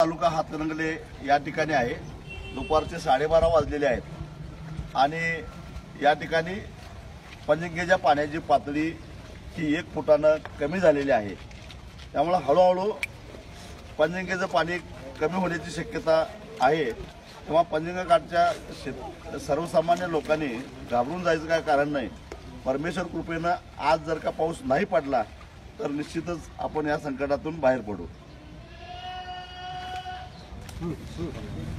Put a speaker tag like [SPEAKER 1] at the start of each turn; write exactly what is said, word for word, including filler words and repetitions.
[SPEAKER 1] तालुका हातकणंगले या ठिकाणी आहे। दुपारचे साडेबारा वाजलेले आहेत आणि या ठिकाणी पंचगंगेच्या पाण्याची पातळी ही एक फुटानं कमी झालेली आहे। त्यामुळे हळूहळू पंचगंगेचं पाणी कमी होण्याची शक्यता आहे। तेव्हा पंचगंगा काठच्या सर्वसामान्य लोकांनी घाबरून जायचं काय कारण नाही। परमेश्वर कृपेनं आज जर का पाऊस नाही पडला तर निश्चितच आपण या संकटातून बाहेर पडू।